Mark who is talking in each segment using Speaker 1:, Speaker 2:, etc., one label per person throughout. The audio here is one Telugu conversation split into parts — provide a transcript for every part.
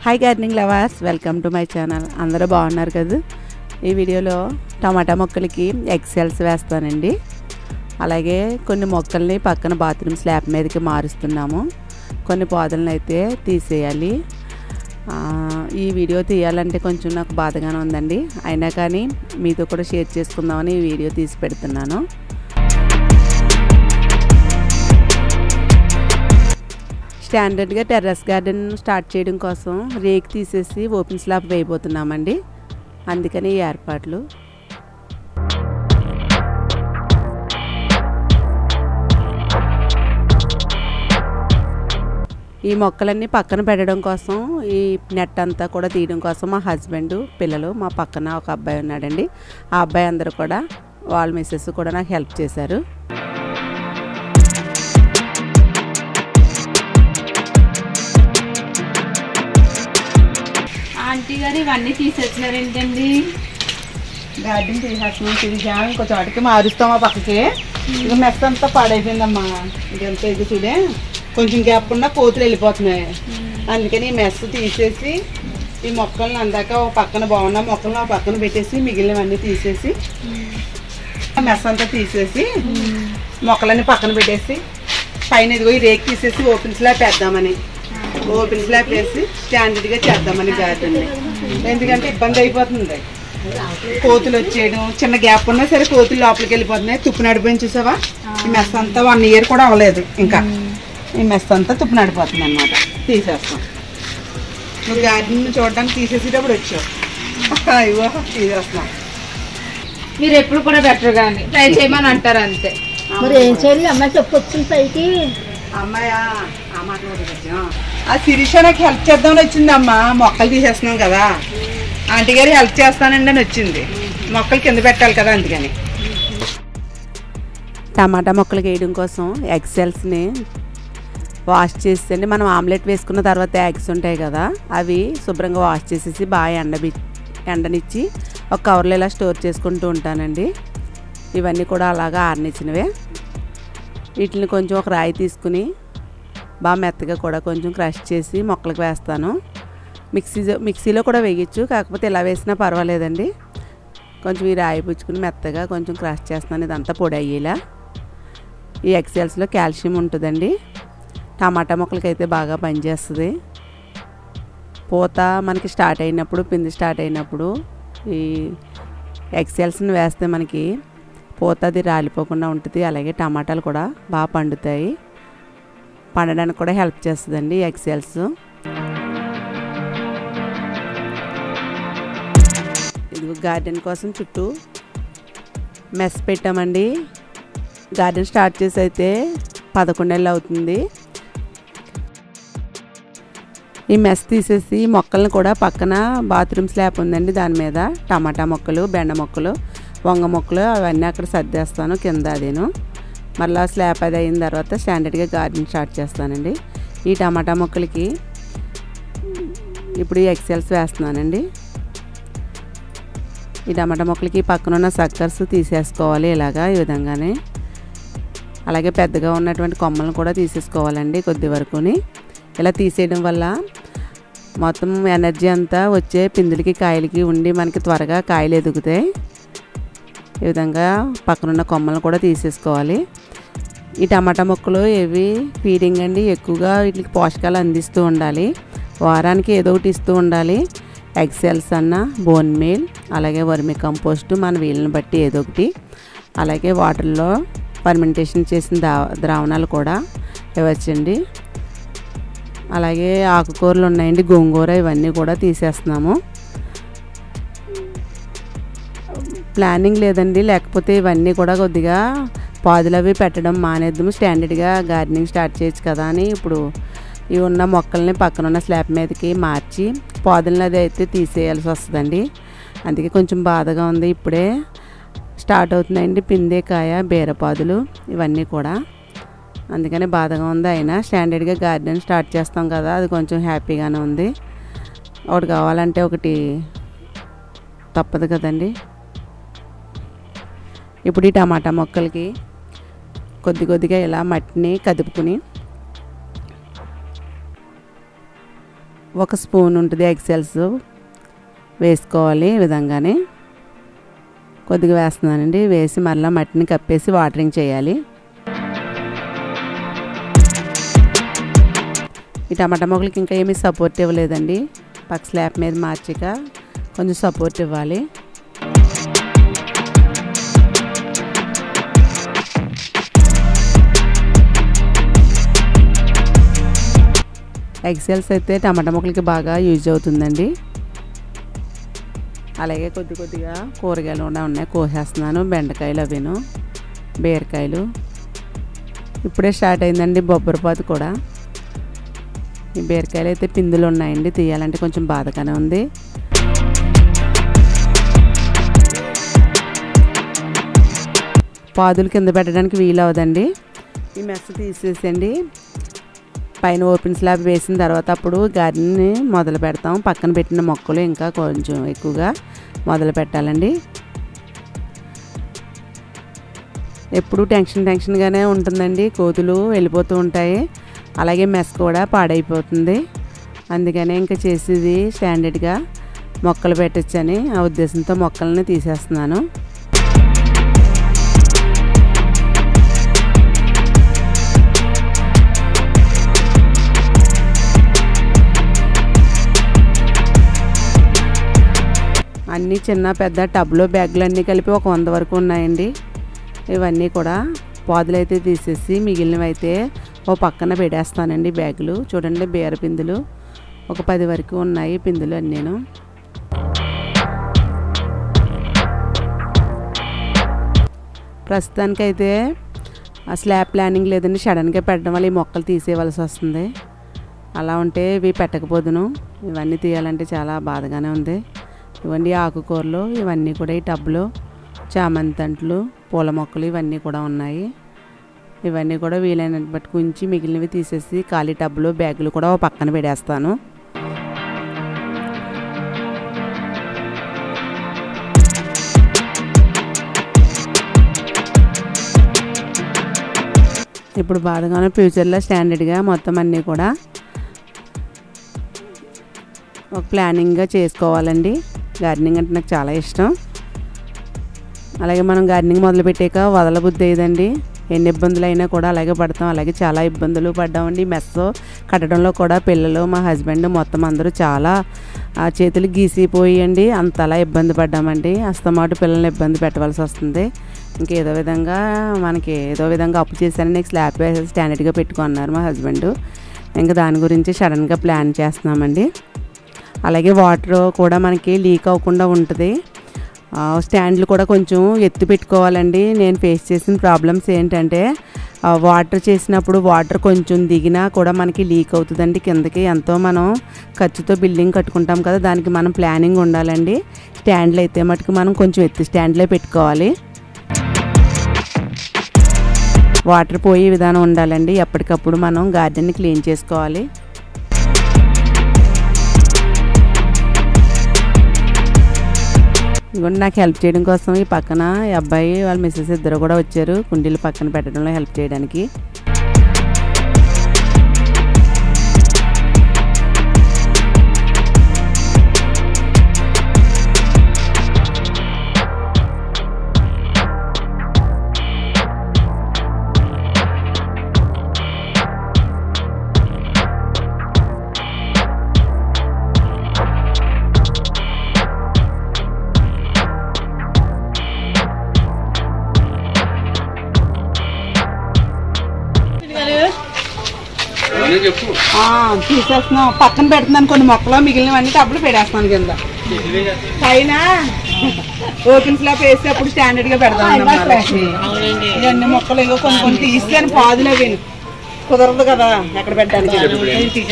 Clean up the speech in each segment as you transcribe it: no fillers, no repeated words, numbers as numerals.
Speaker 1: Hi gardening lovers, welcome to my channel. అందరూ బాగున్నారు కదా. ఈ వీడియోలో టమాటా మొక్కలకి ఎక్సెల్స్ వేస్తానండి. అలాగే కొన్ని మొక్కల్ని పక్కన బాత్రూమ్ స్లాబ్ మీదకి మారుస్తున్నాము. కొన్ని పొదలను అయితే తీసేయాలి. ఈ వీడియో తీయాలంటే కొంచెం నాకు బాధగానే ఉందండి. అయినా కానీ మీతో కూడా షేర్ చేసుకుందామని ఈ వీడియో తీసి పెడుతున్నాను. స్టాండర్డ్గా టెర్రస్ గార్డెన్ స్టార్ట్ చేయడం కోసం రేక్ తీసేసి ఓపెన్ స్లాబ్ వేయబోతున్నామండి. అందుకని ఈ ఏర్పాట్లు. ఈ మొక్కలన్నీ పక్కన పెట్టడం కోసం, ఈ నెట్ అంతా కూడా తీయడం కోసం మా హస్బెండ్, పిల్లలు, మా పక్కన ఒక అబ్బాయి ఉన్నాడండి. ఆ అబ్బాయి అందరూ కూడా, వాళ్ళ మిస్సెస్ కూడా నాకు హెల్ప్ చేశారు.
Speaker 2: ఆంటీ గారు ఇవన్నీ తీసేస్తున్నారు ఏంటండి?
Speaker 1: గార్డెన్ తీసేస్తున్నాం. తిరిగాము, ఇంకో చోటకి మారుస్తామా పక్కకి. ఇక మెస్ అంతా పాడైపోయిందమ్మా. ఇదంతా ఇది చూడే, కొంచెం గ్యాప్ ఉన్న కోతులు వెళ్ళిపోతున్నాయి. అందుకని ఈ మెస్ తీసేసి ఈ మొక్కలను అందాక ఒక పక్కన బాగున్న మొక్కలను ఒక పక్కన పెట్టేసి మిగిలినవన్నీ తీసేసి మెస్ అంతా తీసేసి మొక్కలన్నీ పక్కన పెట్టేసి పైన ఇదిగో ఈ రేక్ తీసేసి ఓపెన్ స్లాబ్ వేద్దామని, ఓపెన్ స్లాబ్ వేసి స్టాండర్డ్గా చేద్దామని గార్డెన్. ఎందుకంటే ఇబ్బంది అయిపోతుంది, కోతులు వచ్చేయడం. చిన్న గ్యాప్ ఉన్నా సరే కోతులు లోపలికి వెళ్ళిపోతున్నాయి. తుప్పు నడిపోయింది చూసావా. ఈ మెస్ అంతా 1 year కూడా అవ్వలేదు ఇంకా. ఈ మెస్ అంతా తుప్పు నడిపోతుంది అనమాట. తీసేస్తాం. నువ్వు గార్డెన్ చూడడానికి తీసేసేటప్పుడు వచ్చావు. ఇవో తీసేస్తున్నాం.
Speaker 2: మీరు ఎప్పుడు కూడా బెటర్ గాని ట్రై చేయమని అంటారు అంతే.
Speaker 3: మరి ఏం చేయాలి? అమ్మాయి చెప్పొచ్చింది పైకి.
Speaker 1: అమ్మాయా ఆ మాట వచ్చాం. ఆ శిరీష నాకు హెల్ప్ చేద్దామని వచ్చింది. అమ్మ మొక్కలు తీసేస్తున్నాం కదా, ఆంటీ గారు హెల్ప్ చేస్తానండి అని వచ్చింది. మొక్కలు కింద పెట్టాలి కదా, అందుకని. టమాటా మొక్కలు వేయడం కోసం ఎగ్సెల్స్ని వాష్ చేసేయండి. మనం ఆమ్లెట్ వేసుకున్న తర్వాత ఎగ్స్ ఉంటాయి కదా, అవి శుభ్రంగా వాష్ చేసేసి బాగా ఎండనిచ్చి ఒక కవర్లో ఇలా స్టోర్ చేసుకుంటూ ఉంటానండి. ఇవన్నీ కూడా అలాగా ఆరనిచ్చినవే. వీటిని కొంచెం ఒక రాయి తీసుకుని బాగా మెత్తగా కూడా కొంచెం క్రష్ చేసి మొక్కలకు వేస్తాను. మిక్సీలో కూడా వేయచ్చు, కాకపోతే ఇలా వేసినా పర్వాలేదండి. కొంచెం ఈ రాయి పుచ్చుకుని మెత్తగా కొంచెం క్రష్ చేస్తున్నాను. ఇదంతా పొడి అయ్యేలా. ఈ ఎక్సెల్స్లో కాల్షియం ఉంటుందండి. టమాటా మొక్కలకైతే బాగా పనిచేస్తుంది. పూత మనకి స్టార్ట్ అయినప్పుడు, పిండి స్టార్ట్ అయినప్పుడు ఈ ఎక్సెల్స్ని వేస్తే మనకి పూత అది రాలిపోకుండా ఉంటుంది. అలాగే టమాటాలు కూడా బాగా పండుతాయి. పండడానికి కూడా హెల్ప్ చేస్తుందండి ఈ ఎక్సెల్స్. ఇది గార్డెన్ కోసం చుట్టూ మెస్ పెట్టామండి. గార్డెన్ స్టార్ట్ చేసి అయితే 11 నెలలు అవుతుంది. ఈ మెస్ తీసేసి మొక్కలను కూడా పక్కన బాత్రూమ్ స్లాబ్ ఉందండి, దాని మీద టమాటా మొక్కలు, బెండ మొక్కలు, వంగ మొక్కలు అవన్నీ అక్కడ సర్దేస్తాను కింద. అదేను మళ్ళీ స్లాబ్ అది అయిన తర్వాత స్టాండర్డ్గా గార్డెన్ స్టార్ట్ చేస్తానండి. ఈ టమాటా మొక్కలకి ఇప్పుడు ఈ ఎక్సెల్స్ వేస్తున్నానండి. ఈ టమాటా మొక్కలకి పక్కన ఉన్న సక్కర్స్ తీసేసుకోవాలి ఇలాగా, ఈ విధంగానే. అలాగే పెద్దగా ఉన్నటువంటి కొమ్మలను కూడా తీసేసుకోవాలండి కొద్ది వరకుని. ఇలా తీసేయడం వల్ల మొత్తం ఎనర్జీ అంతా వచ్చే పిందులకి, కాయలకి ఉండి మనకి త్వరగా కాయలు ఎదుగుతాయి. ఈ విధంగా పక్కనున్న కొమ్మలను కూడా తీసేసుకోవాలి. ఈ టమాటా మొక్కలు ఏవి ఫీడింగ్ అండి, ఎక్కువగా వీటికి పోషకాలు అందిస్తూ ఉండాలి. వారానికి ఏదో ఒకటి ఇస్తూ ఉండాలి. ఎగ్సెల్స్ అన్న, బోన్ మీల్, అలాగే వర్మి కంపోస్ట్ మన వీళ్ళని బట్టి ఏదో ఒకటి. అలాగే వాటర్లో ఫర్మెంటేషన్ చేసిన ద్రావణాలు కూడా ఇవ్వచ్చండి. అలాగే ఆకుకూరలు ఉన్నాయండి, గోంగూర, ఇవన్నీ కూడా తీసేస్తున్నాము. ప్లానింగ్ లేదండి, లేకపోతే ఇవన్నీ కూడా కొద్దిగా పాదులు అవి పెట్టడం మానేద్దాము. స్టాండర్డ్గా గార్డెనింగ్ స్టార్ట్ చేయొచ్చు కదా అని ఇప్పుడు ఇవి ఉన్న మొక్కల్ని పక్కన ఉన్న స్లాబ్ మీదకి మార్చి పాదులను అది అయితే తీసేయాల్సి వస్తుందండి. అందుకే కొంచెం బాధగా ఉంది. ఇప్పుడే స్టార్ట్ అవుతున్నాయండి పిందే, కాయ, బీరపాదులు ఇవన్నీ కూడా. అందుకని బాధగా ఉంది. అయినా స్టాండర్డ్గా గార్డెన్ స్టార్ట్ చేస్తాం కదా, అది కొంచెం హ్యాపీగానే ఉంది. ఒకటి కావాలంటే ఒకటి తప్పదు కదండి. ఇప్పుడు ఈ టమాటా మొక్కలకి కొద్ది కొద్దిగా ఇలా మట్టిని కదుపుకుని 1 స్పూన్ ఉంటుంది ఎగ్ సెల్స్ వేసుకోవాలి. ఈ విధంగానే కొద్దిగా వేస్తున్నానండి. వేసి మళ్ళీ మట్టిని కప్పేసి వాటరింగ్ చేయాలి. ఈ టమాటా మొక్కలకి ఇంకా ఏమీ సపోర్ట్ ఇవ్వలేదండి. పక్క స్లాబ్ మీద మార్చాక కొంచెం సపోర్ట్ ఇవ్వాలి. ఎగ్ సెల్స్ అయితే టమాటా మొక్కలకి బాగా యూజ్ అవుతుందండి. అలాగే కొద్దిగా కూరగాయలు కూడా ఉన్నాయి, కోసేస్తున్నాను. బెండకాయలు అవిను, బీరకాయలు. ఇప్పుడే స్టార్ట్ అయిందండి బొబ్బరిపాదు కూడా. ఈ బీరకాయలు అయితే పిందులు ఉన్నాయండి, తీయాలంటే కొంచెం బాధగానే ఉంది. పాదులు కింద పెట్టడానికి వీలు అవదండి. ఈ మెస్ తీసేసండి పైన ఓపెన్ స్లాబ్ వేసిన తర్వాత అప్పుడు గార్డెన్ని మొదలు పెడతాం. పక్కన పెట్టిన మొక్కలు ఇంకా కొంచెం ఎక్కువగా మొదలు పెట్టాలండి. ఎప్పుడు టెన్షన్గానే ఉంటుందండి. కోతులు వెళ్ళిపోతూ ఉంటాయి. అలాగే మెస్ కూడా పాడైపోతుంది. అందుకనే ఇంకా చేసేది స్టాండర్డ్గా మొక్కలు పెట్టచ్చని ఆ ఉద్దేశంతో మొక్కల్ని తీసేస్తున్నాను. అన్నీ చిన్న పెద్ద టబ్లో బ్యాగులు అన్నీ కలిపి ఒక 100 వరకు ఉన్నాయండి. ఇవన్నీ కూడా పాదులు అయితే తీసేసి మిగిలినవి అయితే ఓ పక్కన పెట్టేస్తానండి బ్యాగులు. చూడండి బీర పిందులు ఒక 10 వరకు ఉన్నాయి పిందులు అన్నీను. ప్రస్తుతానికైతే ఆ స్లాబ్ ప్లానింగ్ లేదండి, సడన్గా పెట్టడం వల్ల ఈ మొక్కలు తీసేయవలసి వస్తుంది. అలా ఉంటే ఇవి పెట్టకపోదును. ఇవన్నీ తీయాలంటే చాలా బాధగానే ఉంది. ఇవన్నీ ఆకుకూరలు ఇవన్నీ కూడా ఈ టబ్లో చామంతి అంట్లు, పూల మొక్కలు ఇవన్నీ కూడా ఉన్నాయి. ఇవన్నీ కూడా వీలైనంత బట్టి ఉంచి మిగిలినవి తీసేసి ఖాళీ టబ్లో బ్యాగులు కూడా ఓ పక్కన పెట్టేస్తాను. ఇప్పుడు బాధగానే ఫ్యూచర్లో స్టాండర్డ్గా మొత్తం అన్నీ కూడా ఒక ప్లానింగ్గా చేసుకోవాలండి. గార్డెనింగ్ అంటే నాకు చాలా ఇష్టం. అలాగే మనం గార్డెనింగ్ మొదలుపెట్టాక వదలబుద్ధి అయ్యేదండి. ఎన్ని ఇబ్బందులు అయినా కూడా అలాగే పడతాం. అలాగే చాలా ఇబ్బందులు పడ్డామండి. మెస్ కట్టడంలో కూడా పిల్లలు, మా హస్బెండ్ మొత్తం అందరూ చాలా చేతులు గీసిపోయండి. అంతలా ఇబ్బంది పడ్డామండి. అస్తమాటు పిల్లల్ని ఇబ్బంది పెట్టవలసి వస్తుంది. ఇంకేదో విధంగా మనకి ఏదో విధంగా అప్పు చేశానని నీకు స్లాబ్ వేసి స్టాండర్డ్గా పెట్టుకున్నారు మా హస్బెండ్. ఇంకా దాని గురించి సడన్గా ప్లాన్ చేస్తున్నామండి. అలాగే వాటర్ కూడా మనకి లీక్ అవ్వకుండా ఉంటుంది. స్టాండ్లు కూడా కొంచెం ఎత్తి పెట్టుకోవాలండి. నేను ఫేస్ చేసిన ప్రాబ్లమ్స్ ఏంటంటే వాటర్ చేసినప్పుడు వాటర్ కొంచెం దిగినా కూడా మనకి లీక్ అవుతుందండి కిందకి. ఎంతో మనం ఖర్చుతో బిల్డింగ్ కట్టుకుంటాం కదా, దానికి మనం ప్లానింగ్ ఉండాలండి. స్టాండ్లు అయితే మటుకు మనం కొంచెం ఎత్తి స్టాండ్లే పెట్టుకోవాలి. వాటర్ పోయే విధానం ఉండాలండి. ఎప్పటికప్పుడు మనం గార్డెన్ని క్లీన్ చేసుకోవాలి. ఇదిగోండి నాకు హెల్ప్ చేయడం కోసం ఈ పక్కన ఈ అబ్బాయి వాళ్ళ మిస్సెస్ ఇద్దరు కూడా వచ్చారు కుండీలు పక్కన పెట్టడంలో హెల్ప్ చేయడానికి. తీసేస్తున్నాం, పక్కన పెడుతున్నాను. కొన్ని మొక్కలు మిగిలినవన్నీ టబ్బులు పెట్టేస్తున్నాను కింద. పైన ఓపెన్ స్లాబ్ వేసి అప్పుడు స్టాండర్డ్ గా పెడతాను. ఇవన్నీ మొక్కలు ఇగో కొన్ని తీస్తాను. పాదులు అవి కుదరదు కదా ఎక్కడ పెట్టడానికి.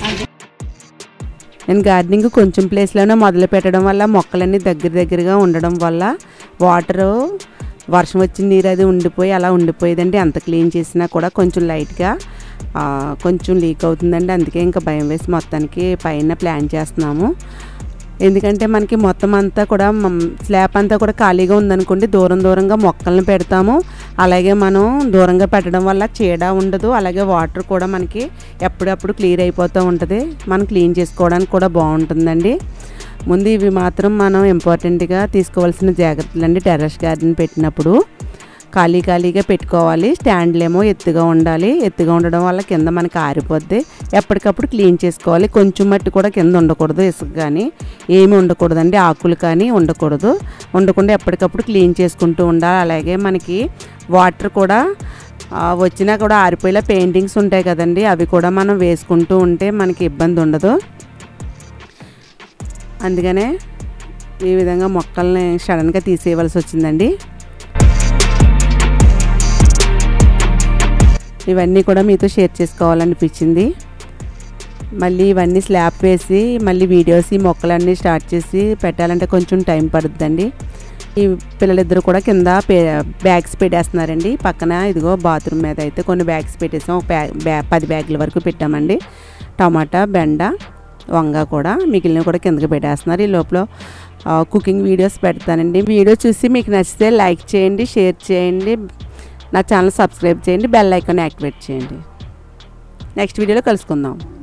Speaker 1: నేను గార్డెనింగ్ కొంచెం ప్లేస్లోనే మొదలు పెట్టడం వల్ల మొక్కలన్నీ దగ్గరగా ఉండడం వల్ల వాటరు వర్షం వచ్చిన నీరు అది ఉండిపోయి అలా ఉండిపోయేదండి. అంత క్లీన్ చేసినా కూడా కొంచెం లైట్గా కొంచెం లీక్ అవుతుందండి. అందుకే ఇంకా భయం వేసి మొత్తానికి పైన ప్లాన్ చేస్తున్నాము. ఎందుకంటే మనకి మొత్తం అంతా కూడా స్లాబ్ అంతా కూడా ఖాళీగా ఉందనుకోండి, దూరంగా మొక్కలను పెడతాము. అలాగే మనం దూరంగా పెట్టడం వల్ల చీడ ఉండదు. అలాగే వాటర్ కూడా మనకి ఎప్పుడప్పుడు క్లియర్ అయిపోతూ ఉంటుంది. మనం క్లీన్ చేసుకోవడానికి కూడా బాగుంటుందండి. ముందు ఇవి మాత్రం మనం ఇంపార్టెంట్గా తీసుకోవాల్సిన జాగ్రత్తలండి. టెర్రస్ గార్డెన్ పెట్టినప్పుడు ఖాళీగా పెట్టుకోవాలి. స్టాండ్లేమో ఎత్తుగా ఉండాలి. ఎత్తుగా ఉండడం వల్ల కింద మనకి ఆరిపోద్ది. ఎప్పటికప్పుడు క్లీన్ చేసుకోవాలి. కొంచెం మట్టి కూడా కింద ఉండకూడదు, ఇసుక కానీ ఏమి ఉండకూడదండి, ఆకులు కానీ ఉండకుండా ఎప్పటికప్పుడు క్లీన్ చేసుకుంటూ ఉండాలి. అలాగే మనకి వాటర్ కూడా వచ్చినా కూడా ఆరిపోయేలా పెయింటింగ్స్ ఉంటాయి కదండి, అవి కూడా మనం వేసుకుంటూ ఉంటే మనకి ఇబ్బంది ఉండదు. అందుకనే ఈ విధంగా మొక్కల్ని సడన్గా తీసేయవలసి వచ్చిందండి. ఇవన్నీ కూడా మీతో షేర్ చేసుకోవాలనిపించింది. మళ్ళీ ఇవన్నీ స్లాబ్ వేసి మళ్ళీ వీడియోస్ ఈ మొక్కలన్నీ స్టార్ట్ చేసి పెట్టాలంటే కొంచెం టైం పడుతుందండి. ఈ పిల్లలిద్దరూ కూడా కింద బ్యాగ్స్ పెట్టేస్తున్నారండి. పక్కన ఇదిగో బాత్రూమ్ మీద అయితే కొన్ని బ్యాగ్స్ పెట్టేసాం. 10 బ్యాగుల వరకు పెట్టామండి. టమాటా, బెండ, వంగ కూడా మిగిలిన కూడా కిందకి పెట్టేస్తున్నారు. ఈ లోపల కుకింగ్ వీడియోస్ పెడతానండి. వీడియో చూసి మీకు నచ్చితే లైక్ చేయండి, షేర్ చేయండి, నా ఛానల్ సబ్స్క్రైబ్ చేయండి, బెల్ ఐకాన్ యాక్టివేట్ చేయండి. నెక్స్ట్ వీడియోలో కలుసుకుందాం.